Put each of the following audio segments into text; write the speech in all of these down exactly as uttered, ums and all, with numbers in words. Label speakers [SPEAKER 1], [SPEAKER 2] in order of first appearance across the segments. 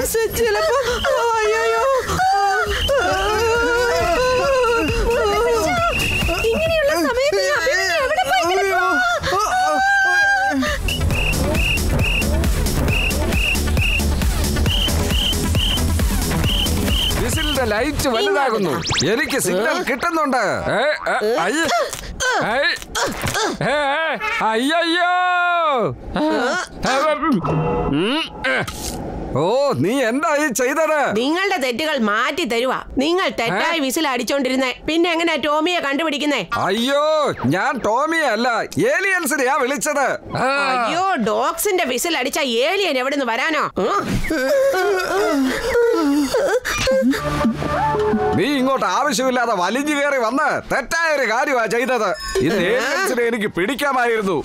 [SPEAKER 1] ചിലപ്പോ അയ്യോ ഇങ്ങനെയുള്ള സമയത്ത് എവിടെ പോയി
[SPEAKER 2] വിസിലിന്റെ ലൈറ്റ് വലുതാകുന്നു. എനിക്ക് സിഗ്നൽ കിട്ടുന്നുണ്ട്. അയ്യോ ഓ നീ എന്താ ഈ ചെയ്തത്?
[SPEAKER 1] നിങ്ങളുടെ തെറ്റുകൾ മാറ്റി തരുവാ. നിങ്ങൾ തെറ്റായി വിസിൽ അടിച്ചോണ്ടിരുന്നേ. പിന്നെ എങ്ങനെയാ ടോമിയെ കണ്ടുപിടിക്കുന്നേ?
[SPEAKER 2] അയ്യോ ഞാൻ ടോമിയെ അല്ല ഏലിയൻസിനെയാ വിളിച്ചത്.
[SPEAKER 1] അയ്യോ ഡോഗ്സിന്റെ വിസിൽ അടിച്ച ഏലിയൻ എവിടുന്ന് വരാനോ?
[SPEAKER 2] നീ ഇങ്ങോട്ട് ആവശ്യമില്ലാതെ വലിഞ്ഞു കയറി വന്ന് തെറ്റായ ഒരു കാര്യമാ ചെയ്തത്. ഇത് ഏലിയൻസിനെ എനിക്ക് പിടിക്കാമായിരുന്നു.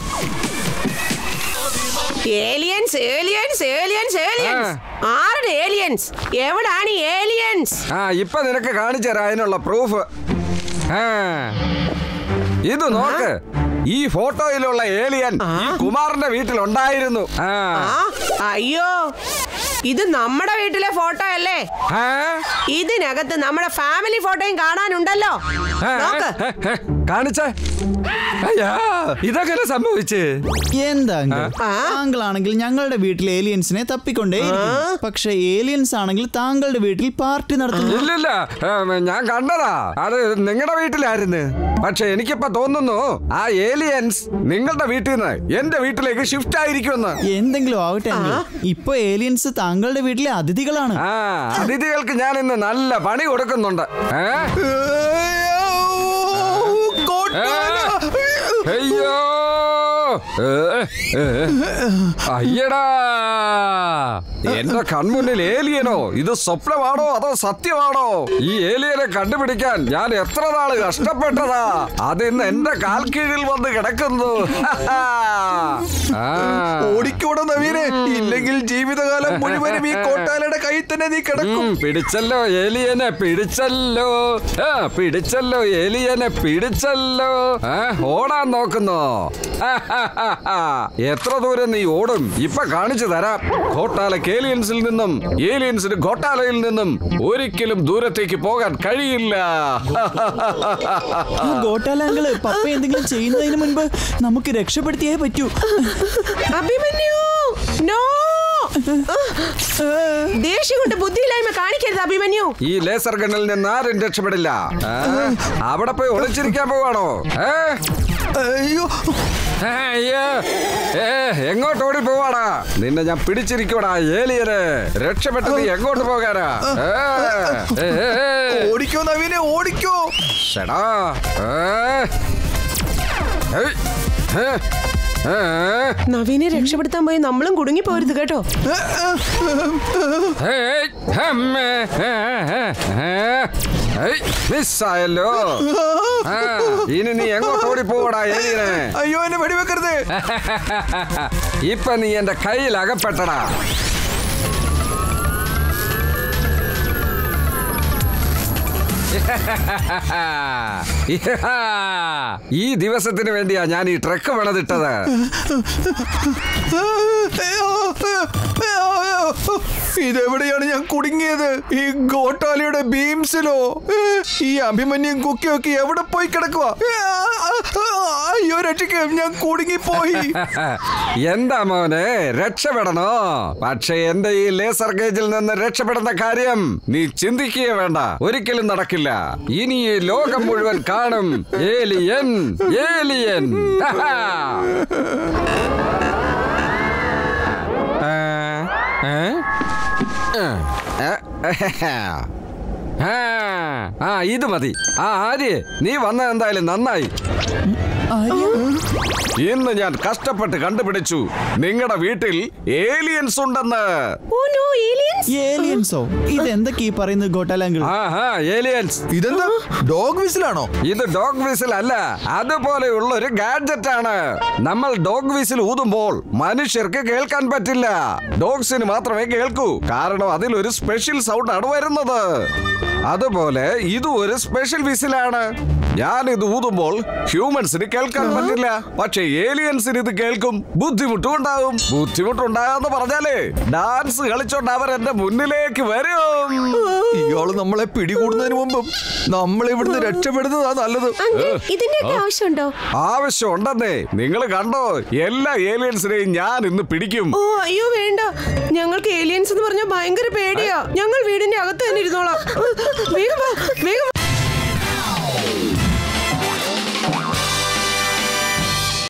[SPEAKER 1] ഏലിയൻസ് ഏലിയൻസ് ഏലിയൻസ് ഏലിയൻസ് ആരുടെ ഏലിയൻസ്? എവിടാണ് ഏലിയൻസ്?
[SPEAKER 2] ആ ഇപ്പൊ നിനക്ക് കാണിച്ചു തരാം അതിനുള്ള പ്രൂഫ്. ഇത് നോക്ക്. ഈ ഫോട്ടോയിലുള്ള ഏലിയൻ കുമാറിന്റെ വീട്ടിലുണ്ടായിരുന്നു.
[SPEAKER 1] അയ്യോ ഇത് നമ്മുടെ വീട്ടിലെ ഫോട്ടോ അല്ലേ? ഇതിനകത്ത് നമ്മുടെ ഫാമിലി ഫോട്ടോയും കാണാനുണ്ടല്ലോ.
[SPEAKER 2] കാണിച്ചേ. ഇതെങ്ങനെ സംഭവിച്ച്?
[SPEAKER 3] എന്താ താങ്കളാണെങ്കിൽ ഞങ്ങളുടെ വീട്ടിൽ ഏലിയൻസിനെ തപ്പിക്കൊണ്ടേ, പക്ഷെ ഏലിയൻസ് ആണെങ്കിൽ താങ്കളുടെ വീട്ടിൽ പാർട്ടി നടത്തുന്നു.
[SPEAKER 2] ഇല്ലില്ല ഞാൻ കണ്ടതാ. അത് നിങ്ങളുടെ വീട്ടിലായിരുന്നു. പക്ഷെ എനിക്കിപ്പോ തോന്നുന്നു ആ ഏലിയൻസ് നിങ്ങളുടെ വീട്ടിൽ നിന്ന് എന്റെ വീട്ടിലേക്ക് ഷിഫ്റ്റ് ആയിരിക്കുമെന്ന്.
[SPEAKER 3] എന്തെങ്കിലും ആവട്ടെ, ഇപ്പൊ ഏലിയൻസ് താങ്കളുടെ വീട്ടിലെ അതിഥികളാണ്.
[SPEAKER 2] ആ അതിഥികൾക്ക് ഞാൻ ഇന്ന് നല്ല പണി കൊടുക്കുന്നുണ്ട്. അയ്യോ അയ്യടാ എന്റെ കൺമുന്നിൽ ഏലിയനോ? ഇത് സ്വപ്നമാണോ അതോ സത്യമാണോ? ഈ ഏലിയനെ കണ്ടുപിടിക്കാൻ ഞാൻ എത്ര നാള് കഷ്ടപ്പെട്ടതാ. അതിന്ന് എന്റെ കാൽ കീഴിൽ വന്ന് കിടക്കുന്നു.
[SPEAKER 4] ഓടിക്കോടോ നവീനെ, ഇല്ലെങ്കിൽ ജീവിതകാലം മുഴുവനും ഈ കോട്ടാലയുടെ കയ്യിൽ തന്നെ നീ കിടക്കും.
[SPEAKER 2] പിടിച്ചല്ലോ ഏലിയനെ പിടിച്ചല്ലോ. പിടിച്ചല്ലോ ഏലിയനെ പിടിച്ചല്ലോ. ഓടാൻ നോക്കുന്നോ? എത്ര ദൂരം നീ ഓടും? ഇപ്പൊ കാണിച്ചു തരാം. ഘോട്ടാല ഏലിയൻസിൽ നിന്നും ഏലിയൻസിന് ഘോട്ടാലയിൽ നിന്നും ഒരിക്കലും ദൂരത്തേക്ക് പോകാൻ കഴിയില്ല.
[SPEAKER 3] ഘോട്ടാലങ്ങള് പപ്പ എന്തെങ്കിലും ചെയ്യുന്നതിന് മുൻപ് നമുക്ക് രക്ഷപ്പെടുത്തിയേ പറ്റൂ.
[SPEAKER 1] അഭിമന്യു നോ, ദേഷ്യം കൊണ്ട് ബുദ്ധിയില്ലായ്മ കാണിക്കരുത് അഭിമന്യു.
[SPEAKER 2] ഈ ലേസർ ഗണ്ണിൽ നിന്ന് ആരും രക്ഷപ്പെടില്ല. അവിടെ പോയി ഒളിച്ചിരിക്കാൻ പോവാണോ?
[SPEAKER 4] അയ്യോ
[SPEAKER 2] അയ്യോ എങ്ങോട്ട് ഓടി പോവാടാ? നിന്നെ ഞാൻ പിടിച്ചിരിക്കൂടാ ഏലിയനെ. രക്ഷപ്പെട്ടത് എങ്ങോട്ട് പോകാനാ?
[SPEAKER 4] ഓടിക്കോ നവീനെ ഓടിക്കോ.
[SPEAKER 2] ഷടാ
[SPEAKER 1] നവീനെ രക്ഷപ്പെടുത്താൻ പോയി നമ്മളും കുടുങ്ങി പോരുത് കേട്ടോ.
[SPEAKER 2] മിസ്സായല്ലോ. ഇനി നീ എങ്ങോട്ട് ഓടി പോടാ ഏലിയനെ?
[SPEAKER 4] അയ്യോ എന്നെ വെടിവെക്കരുത്.
[SPEAKER 2] ഇപ്പൊ നീ എന്റെ കയ്യിൽ അകപ്പെട്ടടാ. ഈ ദിവസത്തിന് വേണ്ടിയാ ഞാൻ ഈ ട്രക്ക് പണിതിട്ടത്.
[SPEAKER 4] ഇതെവിടെയാണ് ഞാൻ കുടുങ്ങിയത്? ഈ ഗോട്ടാലിയുടെ ബീംസിലോ? ഈ അഭിമന്യും കുക്കിയൊക്കെ എവിടെ പോയി കിടക്കുക? അയ്യോ രക്ഷിക്ക, ഞാൻ കുടുങ്ങിപ്പോയി.
[SPEAKER 2] എന്താ മോനെ രക്ഷപ്പെടണോ? പക്ഷെ എന്റെ ഈ ലേസർ ഗേജിൽ നിന്ന് രക്ഷപ്പെടുന്ന കാര്യം നീ ചിന്തിക്കുകയേ വേണ്ട. ഒരിക്കലും നടക്കില്ല. ഇനി ഈ ലോകം മുഴുവൻ കാണും ഏലിയൻ ഏലിയൻ. ആ ഇത് മതി. ആ ആര്യ നീ വന്ന എന്തായാലും നന്നായി. ഇന്ന് ഞാൻ കഷ്ടപ്പെട്ട് കണ്ടുപിടിച്ചു നിങ്ങളുടെ വീട്ടിൽ ഏലിയൻസ് ഉണ്ടെന്ന്.
[SPEAKER 3] ഏലിയൻസോ? ഇതെന്തൊക്കെ ഈ പറയുന്നത് ഗോട്ടാലങ്കിൾ?
[SPEAKER 2] ഏലിയൻസ്.
[SPEAKER 4] ഇതെന്താ ഡോഗ് വിസിലാണോ?
[SPEAKER 2] ഇത് ഡോഗ് വിസിൽ അല്ല, അതുപോലെയുള്ള ഒരു ഗാഡ്ജറ്റ് ആണ്. നമ്മൾ ഡോഗ് വിസിൽ ഊതുമ്പോൾ മനുഷ്യർക്ക് കേൾക്കാൻ പറ്റില്ല. ഡോഗ്സിന് മാത്രമേ കേൾക്കൂ. കാരണം അതിലൊരു സ്പെഷ്യൽ സൗണ്ട് ആണ് വരുന്നത്. അതുപോലെ ഇതും ഒരു സ്പെഷ്യൽ വിസിലാണ്. ഞാൻ ഇത് ഊതുമ്പോൾ ഹ്യൂമൻസിന് കേൾക്കാൻ പറ്റില്ല, പക്ഷെ ഏലിയൻസിന് ഇത് കേൾക്കും. ബുദ്ധിമുട്ടും ഉണ്ടാകും. ബുദ്ധിമുട്ടുണ്ടാകാന്ന് പറഞ്ഞാലേ ഡാൻസ് കളിച്ചോണ്ട് അവർ എന്റെ എന്റെ മുന്നിലേക്ക് വരും.
[SPEAKER 4] ഇയാള് നമ്മളെ പിടികൂടുന്നതിന് മുമ്പും നമ്മൾ ഇവിടുന്ന് രക്ഷപ്പെടുന്നതാ നല്ലത്.
[SPEAKER 1] ഇതിന്റെ ആവശ്യമുണ്ടോ?
[SPEAKER 2] ആവശ്യം ഉണ്ടെന്നേ. നിങ്ങൾ കണ്ടോ, എല്ലാ ഏലിയൻസിനെയും ഞാൻ ഇന്ന് പിടിക്കും.
[SPEAKER 1] ഓ അയ്യോ വേണ്ട, ഞങ്ങൾക്ക് ഏലിയൻസ് എന്ന് പറഞ്ഞാൽ ഭയങ്കര പേടിയാ. ഞങ്ങൾ വീടിന്റെ അകത്ത് തന്നെ ഇരുന്നോളാം. വേഗം വാ, വേഗം.